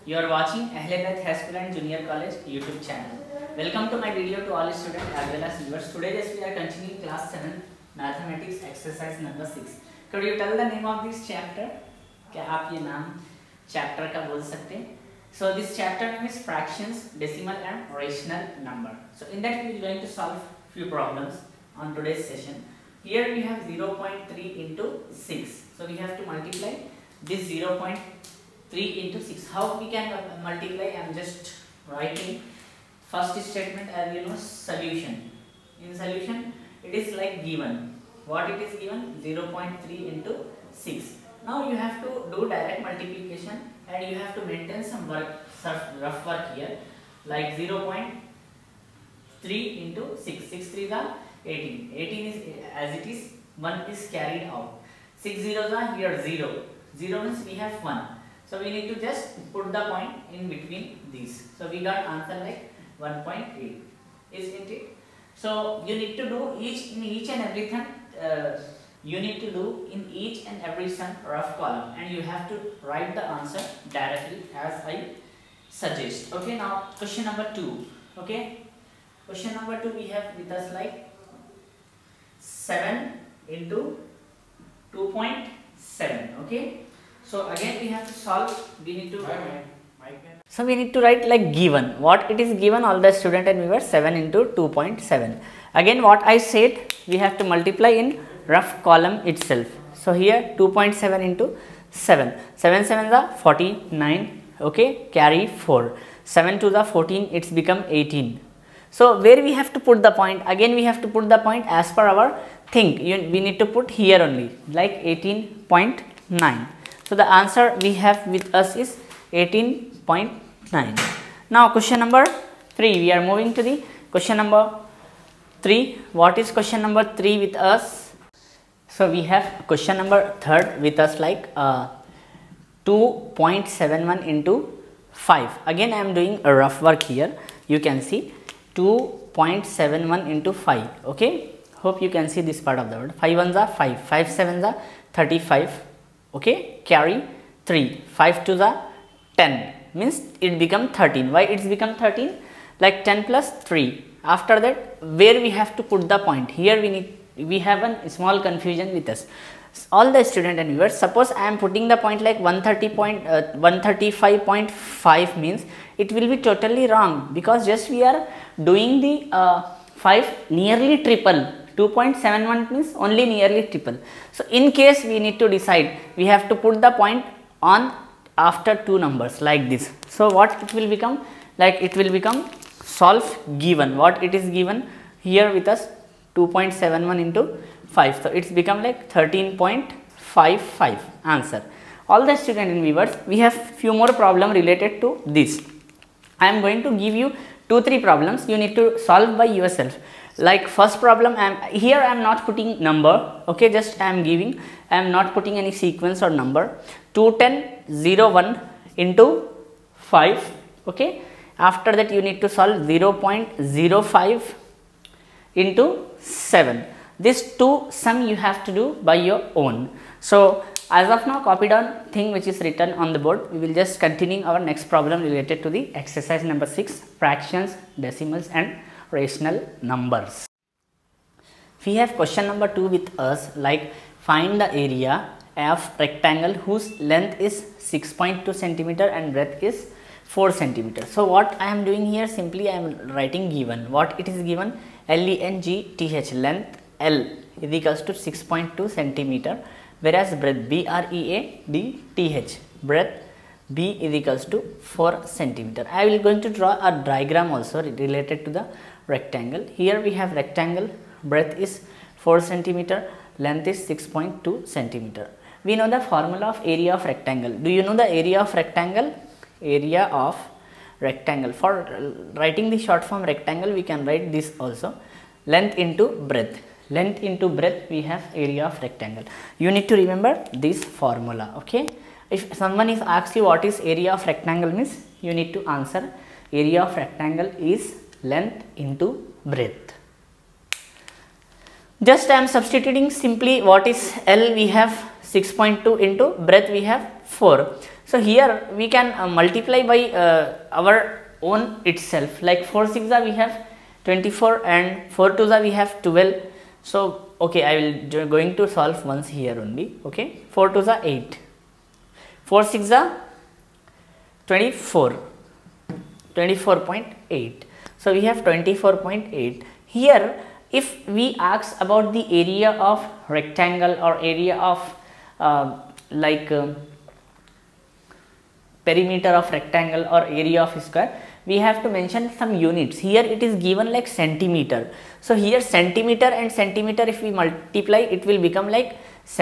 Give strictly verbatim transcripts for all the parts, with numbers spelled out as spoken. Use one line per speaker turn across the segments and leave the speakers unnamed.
You are watching Ahlebeth Aspirant Junior College YouTube channel. Welcome to my video to all students as well as viewers. Today just we are continuing class seven mathematics exercise number six. Could you tell the name of this chapter? क्या आप ये नाम chapter का बोल सकते हैं? So this chapter name is fractions, decimal and rational number. So in that we are going to solve few problems on today's session. Here we have zero point three into six. So we have to multiply this zero point three into six. How we can multiply? I am just writing first statement as you know solution. In solution it is like given. What it is given? zero point three into six. Now you have to do direct multiplication and you have to maintain some work, some rough work here, like zero point three into six. six threes are eighteen. eighteen is as it is, one is carried out. six zeros are here zero. zero means we have one. So we need to just put the point in between these. So we got answer like one point eight, isn't it? So you need to do each in each and everything. Uh, you need to do in each and every some rough column, and you have to write the answer directly as I suggest. Okay, now question number two. Okay, question number two we have with us like seven into two point seven. Okay. So again we have to solve, we need to so we need to write like given. What it is given, all the student and viewers, seven into two point seven. Again what I said, we have to multiply in rough column itself. So here two point seven into seven. seven sevens are forty-nine, okay, carry four. seven to the fourteen, it's become eighteen. So where we have to put the point? Again we have to put the point as per our thing. You, we need to put here only, like eighteen point nine. So the answer we have with us is eighteen point nine. Now question number three, we are moving to the question number three. What is question number three with us? So we have question number third with us like uh, two point seven one into five. Again I am doing a rough work here. You can see two point seven one into five. Okay, hope you can see this part of the word. five ones are five, five sevens are thirty-five. Okay, carry three, five twos are ten, means it become thirteen. Why it's become thirteen? Like ten plus three. After that where we have to put the point? Here we need, we have a small confusion with us. All the student and viewers, suppose I am putting the point like one thirty point, uh, one thirty-five point five, means it will be totally wrong, because just we are doing the uh, five nearly triple. two point seven one means only nearly triple. So in case we need to decide, we have to put the point on after two numbers like this. So what it will become? Like it will become solve given. What it is given here with us? two point seven one into five. So it's become like thirteen point five five answer. All the student and viewers, we have few more problem related to this. I am going to give you two three problems. You need to solve by yourself. Like first problem, I am here I am not putting number, okay, just I am giving, I am not putting any sequence or number. two ten zero one into five, okay. After that you need to solve zero point zero five into seven. These two sum you have to do by your own. So as of now, copy down thing which is written on the board. We will just continue our next problem related to the exercise number six, fractions, decimals and rational numbers. We have question number two with us, like find the area of rectangle whose length is six point two centimeter and breadth is four centimeter. So what I am doing here, simply I am writing given. What it is given? L E N G T H, length L is equals to six point two centimeter, whereas breadth B R E A D T H, breadth B is equals to four centimeter. I will going to draw a diagram also related to the rectangle. Here we have rectangle, breadth is four centimeter, length is six point two centimeter. We know the formula of area of rectangle. Do you know the area of rectangle? Area of rectangle. For writing the short form rectangle, we can write this also. Length into breadth. Length into breadth, we have area of rectangle. You need to remember this formula, okay. If someone is asked you what is area of rectangle means, you need to answer area of rectangle is length into breadth. just I am substituting simply what is L, we have six point two into breadth we have four. So here we can uh, multiply by uh, our own itself, like four six we have twenty-four and four two we have twelve. So okay, I will going to solve once here only. Okay, four two eight, four six twenty-four, twenty-four point eight. So we have twenty-four point eight. Here if we ask about the area of rectangle or area of uh, like uh, perimeter of rectangle or area of square, we have to mention some units. Here it is given like centimeter. So here centimeter and centimeter, if we multiply, it will become like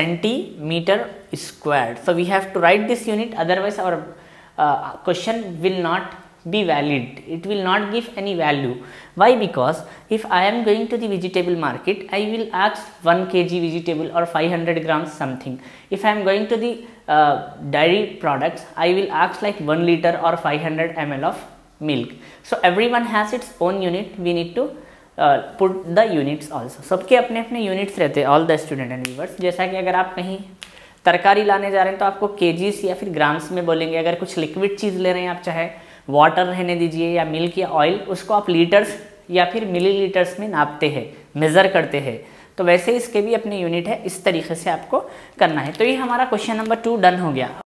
centimeter squared. So we have to write this unit, otherwise our uh, question will not be valid. It will not give any value. Why? Because if I am going to the vegetable market, I will ask one kilogram vegetable or five hundred grams something. If I am going to the uh, dairy products, I will ask like one liter or five hundred milliliters of milk. So everyone has its own unit. We need to uh, put the units also. सबके अपने अपने units रहते हैं, all the student and viewers. जैसा कि अगर आप कहीं तरकारी लाने जा रहे हैं तो आपको केजीस या फिर ग्राम्स में बोलेंगे. अगर कुछ लिक्विड चीज़ ले रहे हैं आप, चाहे वाटर रहने दीजिए या मिल्क या ऑयल, उसको आप लीटर्स या फिर मिलीलीटर्स में नापते हैं, मेज़र करते हैं. तो वैसे इसके भी अपने यूनिट है, इस तरीके से आपको करना है. तो ये हमारा क्वेश्चन नंबर टू डन हो गया.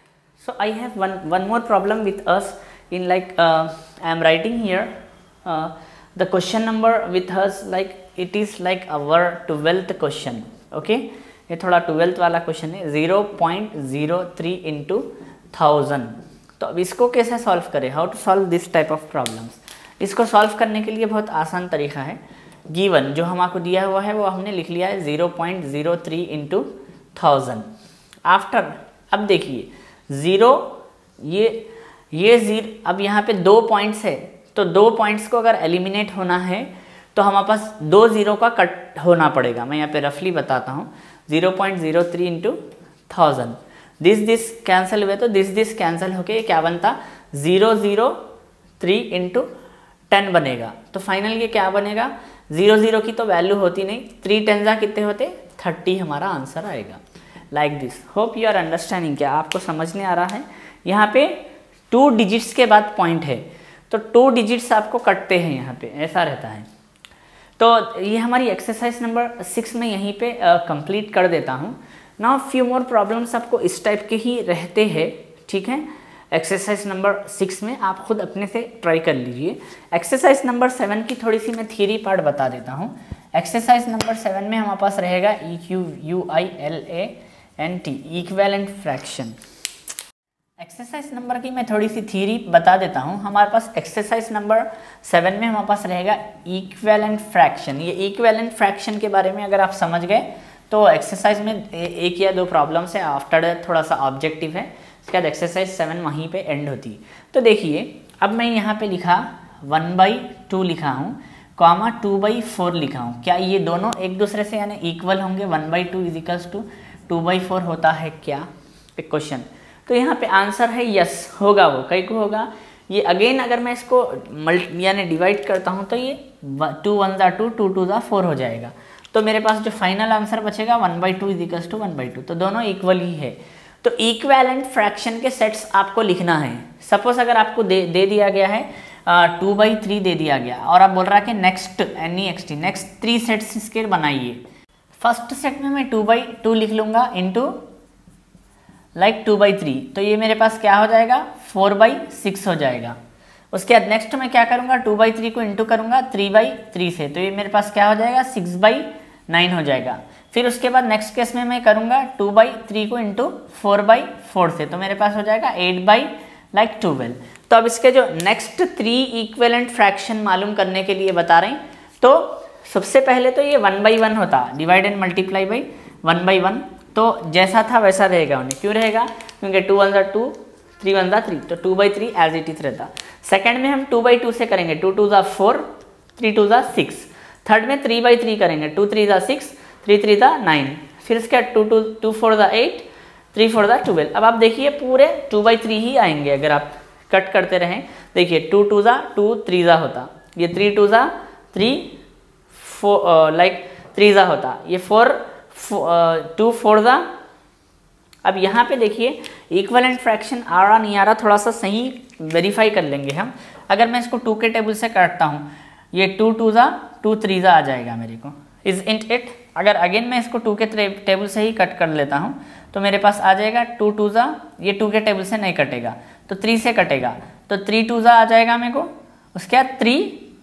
So I have one one more problem with us in like uh, I am writing here uh, the question number with us, like it is like our twelfth question. Okay, ये थोड़ा twelfth वाला question है. Zero point zero three into thousand. तो अब इसको कैसे solve करें, how to solve this type of problems. इसको सॉल्व करने के लिए बहुत आसान तरीका है. गिवन जो हमको दिया हुआ है वो हमने लिख लिया है zero point zero three into thousand. After अब देखिए ज़ीरो, ये ये जीरो, अब यहाँ पे दो पॉइंट्स है, तो दो पॉइंट्स को अगर एलिमिनेट होना है तो हमारे पास दो ज़ीरो का कट होना पड़ेगा. मैं यहाँ पे रफली बताता हूँ. Zero point zero three into thousand, this this cancel हुए तो दिस दिस कैंसिल होके क्या बनता, zero zero three into ten बनेगा. तो फाइनल ये क्या बनेगा, ज़ीरो ज़ीरो की तो वैल्यू होती नहीं, थ्री टेन जा कितने होते, थर्टी हमारा आंसर आएगा. Like this. Hope you are understanding. क्या आपको समझने आ रहा है. यहाँ पे टू डिजिट्स के बाद पॉइंट है, तो टू डिजिट्स आपको कटते हैं यहाँ पे, ऐसा रहता है. तो ये हमारी एक्सरसाइज नंबर सिक्स में यहीं पे कंप्लीट uh, कर देता हूँ. नाउ फ्यू मोर प्रॉब्लम्स आपको इस टाइप के ही रहते हैं. ठीक है, एक्सरसाइज नंबर सिक्स में आप खुद अपने से ट्राई कर लीजिए. एक्सरसाइज नंबर सेवन की थोड़ी सी मैं थ्योरी पार्ट बता देता हूँ. एक्सरसाइज नंबर सेवन में हमारे पास रहेगा E Q U I L A N T, equivalent fraction. Exercise number की मैं थोड़ी सी थ्योरी बता देता हूँ. हमारे पास एक्सरसाइज नंबर सेवन में हमारे पास रहेगा इक्विवेलेंट फ्रैक्शन. ये इक्विवेलेंट फ्रैक्शन के बारे में अगर आप समझ गए तो एक्सरसाइज में एक या दो प्रॉब्लम्स है, आफ्टर थोड़ा सा ऑब्जेक्टिव है. इसके बाद एक्सरसाइज सेवन वहीं पे एंड होती है. तो देखिए अब मैं यहाँ पे लिखा वन बाई टू लिखा हूँ, कॉमा टू बाई फोर लिखा हूँ. क्या ये दोनों एक दूसरे से यानी इक्वल होंगे. One by two is equals to two by four होता है क्या, एक क्वेश्चन. तो यहाँ पे आंसर है यस, होगा. वो कई को होगा. ये अगेन अगर मैं इसको मल्टी यानी डिवाइड करता हूँ तो ये टू वन ज़ा टू, टू टू ज़ा फोर हो जाएगा. तो मेरे पास जो फाइनल आंसर बचेगा one by two is equals to one by two. तो दोनों इक्वल ही है. तो इक्विवेलेंट फ्रैक्शन के सेट्स आपको लिखना है. सपोज अगर आपको दे दे दिया गया है टू बाई थ्री दे दिया गया और आप बोल रहा है कि next N E X T next three sets इसके बनाइए. फर्स्ट सेट में मैं टू बाई टू लिख लूँगा into like two by three, तो ये मेरे पास क्या हो जाएगा, फोर बाई सिक्स हो जाएगा. उसके बाद नेक्स्ट मैं क्या करूँगा, टू बाई थ्री को इंटू करूँगा थ्री बाई थ्री से, तो ये मेरे पास क्या हो जाएगा, सिक्स बाई नाइन हो जाएगा. फिर उसके बाद नेक्स्ट केस में मैं करूँगा टू बाई थ्री को इंटू फोर बाई फोर से, तो मेरे पास हो जाएगा एट बाई लाइक ट्वेल्व. तो अब इसके जो नेक्स्ट थ्री इक्विवेलेंट फ्रैक्शन मालूम करने के लिए बता रहे हैं, तो सबसे पहले तो ये वन बाई वन होता, divide and multiply by one by one. तो जैसा था वैसा रहेगा. उन्हें क्यों रहेगा, क्योंकि टू वन ज़ा टू, थ्री वन ज़ा थ्री, तो two by three as it is रहता. सेकंड में हम टू बाई टू से करेंगे, टू टू ज़ा फोर, थ्री टू ज़ा सिक्स. थर्ड में थ्री बाई थ्री करेंगे, टू थ्री ज़ा सिक्स, थ्री थ्री ज़ा नाइन. फिर इसके बाद टू टू टू फोर ज़ा एट, थ्री फोर ज़ा ट्वेल्व. अब आप देखिए पूरे टू बाई थ्री ही आएंगे अगर आप कट करते रहें. देखिए टू टू ज़ा टू, थ्री ज़ा होता, ये थ्री टू ज़ा थ्री, फोर लाइक त्रीजा होता, ये फोर टू फोर ज़ा। अब यहाँ पे देखिए इक्वलेंट फ्रैक्शन आ रहा नहीं आ रहा, थोड़ा सा सही वेरीफाई कर लेंगे हम। अगर मैं इसको टू के टेबल से काटता हूँ, ये टू टू ज़ा टू थ्री ज़ा आ जाएगा मेरे को, इज इंट इट। अगर अगेन मैं इसको टू के टेबल से ही कट कर लेता हूँ तो मेरे पास आ जाएगा टू टू ज़ा, ये टू के टेबल से नहीं कटेगा तो थ्री से कटेगा, तो थ्री टू ज़ा आ जाएगा मेरे को, उसके बाद थ्री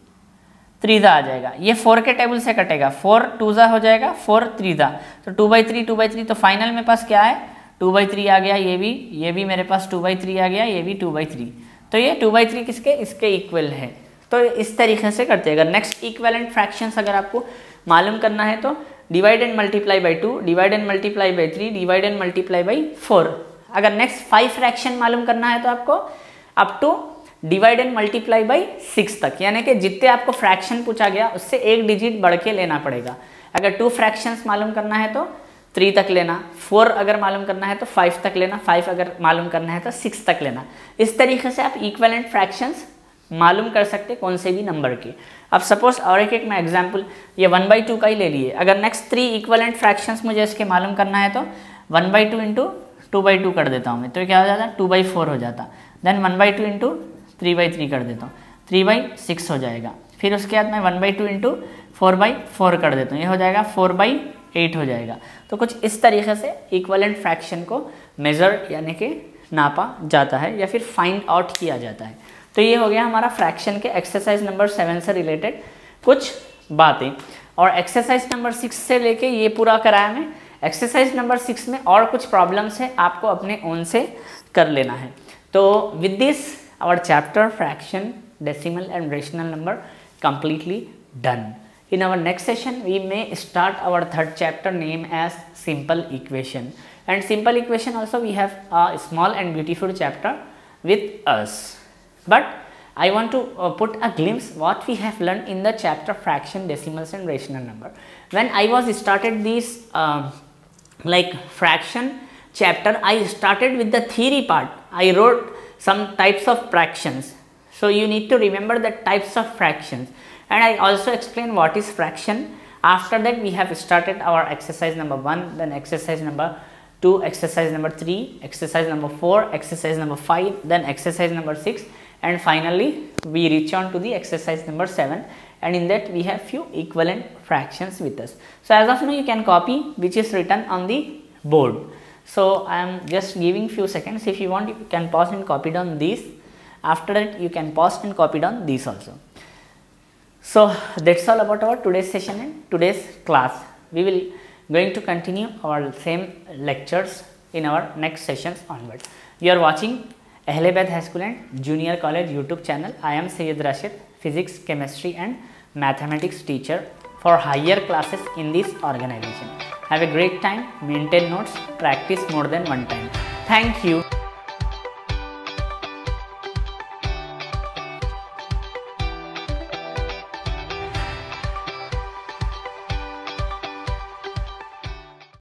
थ्री ज़ा आ जाएगा। ये फोर के टेबल से कटेगा, फोर टू ज़ा हो जाएगा, फोर थ्री ज़ा, तो two by three two by three, तो फाइनल मेरे पास क्या है टू बाई थ्री आ गया, ये भी ये भी मेरे पास टू बाई थ्री आ गया, ये भी टू बाई थ्री, तो ये टू बाई थ्री किसके इसके इक्वल है। तो इस तरीके से करते हैं। अगर नेक्स्ट इक्विवेलेंट फ्रैक्शंस अगर आपको मालूम करना है तो divide and multiply by two, divide and multiply by three, divide and multiply by four. अगर नेक्स्ट फाइव फ्रैक्शन मालूम करना है तो आपको up to divide and multiply by six तक, यानी कि जितने आपको फ्रैक्शन पूछा गया उससे एक डिजिट बढ़ के लेना पड़ेगा। अगर टू फ्रैक्शंस मालूम करना है तो थ्री तक लेना, फोर अगर मालूम करना है तो फाइव तक लेना, फाइव अगर मालूम करना है तो सिक्स तक लेना। इस तरीके से आप इक्विवेलेंट फ्रैक्शंस मालूम कर सकते कौन से भी नंबर के। अब सपोज और एक एक मैं एग्जांपल ये वन बाई टू का ही ले लिए। अगर नेक्स्ट थ्री इक्विवेलेंट फ्रैक्शंस मुझे इसके मालूम करना है तो one by two into two by two कर देता हूँ मैं, तो क्या हो जाता है टू बाई फोर हो जाता। Then one by two into three by three कर देता हूँ, थ्री बाई सिक्स हो जाएगा। फिर उसके बाद मैं one by two into four by four कर देता हूँ, ये हो जाएगा फोर बाई एट हो जाएगा। तो कुछ इस तरीके से इक्विवेलेंट फ्रैक्शन को मेजर यानी कि नापा जाता है या फिर फाइंड आउट किया जाता है। तो ये हो गया हमारा फ्रैक्शन के एक्सरसाइज नंबर सेवन से रिलेटेड कुछ बातें। और एक्सरसाइज नंबर सिक्स से लेके ये पूरा कराया मैं। एक्सरसाइज नंबर सिक्स में और कुछ प्रॉब्लम्स है, आपको अपने ओन से कर लेना है। तो with this our chapter fraction, decimal and rational number completely done. In our next session we may start our third chapter named as simple equation, and simple equation also we have a small and beautiful chapter with us. But I want to uh, put a glimpse what we have learned in the chapter fraction, decimals and rational number. When I was started this uh, like fraction chapter, I started with the theory part. I wrote some types of fractions. So you need to remember the types of fractions, and I also explain what is fraction. After that we have started our exercise number one, then exercise number two, exercise number three, exercise number four, exercise number five, then exercise number six, and finally we reach on to the exercise number seven, and in that we have few equivalent fractions with us. So as of now you can copy which is written on the board. So I am just giving few seconds. If you want you can pause and copy down these. After that you can pause and copy down these also. So that's all about our today's session and today's class. We will going to continue our same lectures in our next sessions onward. You are watching Ahle Baid High School and Junior College YouTube channel. I am Syed Rashid, physics, chemistry and mathematics teacher for higher classes in this organization. Have a great time, maintain notes, practice more than one time. Thank you.